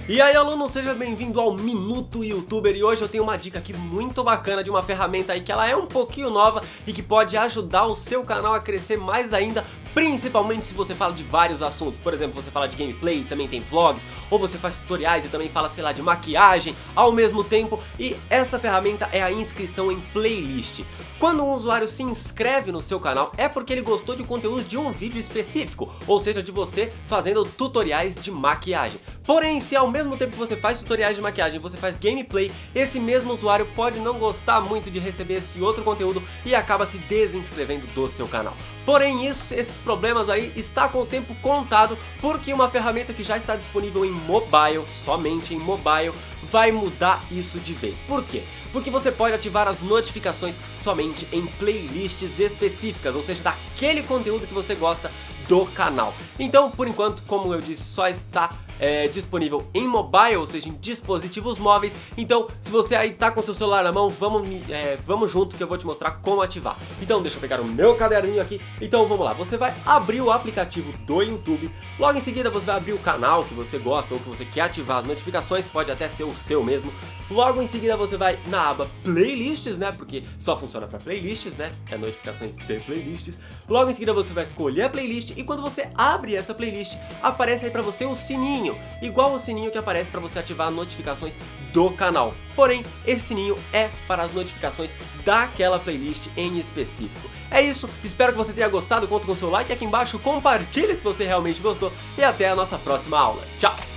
E aí, aluno, seja bem-vindo ao Minuto Youtuber, e hoje eu tenho uma dica aqui muito bacana de uma ferramenta aí que ela é um pouquinho nova e que pode ajudar o seu canal a crescer mais ainda, principalmente se você fala de vários assuntos. Por exemplo, você fala de gameplay e também tem vlogs, ou você faz tutoriais e também fala, sei lá, de maquiagem ao mesmo tempo, e essa ferramenta é a inscrição em playlist. Quando um usuário se inscreve no seu canal é porque ele gostou de conteúdo de um vídeo específico, ou seja, de você fazendo tutoriais de maquiagem. Porém, se ao mesmo tempo que você faz tutoriais de maquiagem, você faz gameplay, esse mesmo usuário pode não gostar muito de receber esse outro conteúdo e acaba se desinscrevendo do seu canal. Porém, esses problemas aí está com o tempo contado, porque uma ferramenta que já está disponível em mobile, somente em mobile, vai mudar isso de vez. Por quê? Porque você pode ativar as notificações somente em playlists específicas, ou seja, daquele conteúdo que você gosta do canal. Então, por enquanto, como eu disse, só está disponível em mobile, ou seja, em dispositivos móveis. Então, se você aí tá com seu celular na mão, vamos junto que eu vou te mostrar como ativar. Então, deixa eu pegar o meu caderninho aqui. Então, vamos lá. Você vai abrir o aplicativo do YouTube. Logo em seguida, você vai abrir o canal que você gosta ou que você quer ativar as notificações. Pode até ser o seu mesmo. Logo em seguida, você vai na aba Playlists, né? Porque só funciona para playlists, né? É notificações de playlists. Logo em seguida, você vai escolher a playlist. E quando você abre essa playlist, aparece aí para você o sininho, igual o sininho que aparece para você ativar notificações do canal. Porém, esse sininho é para as notificações daquela playlist em específico. É isso, espero que você tenha gostado, conto com o seu like aqui embaixo, compartilhe se você realmente gostou e até a nossa próxima aula. Tchau!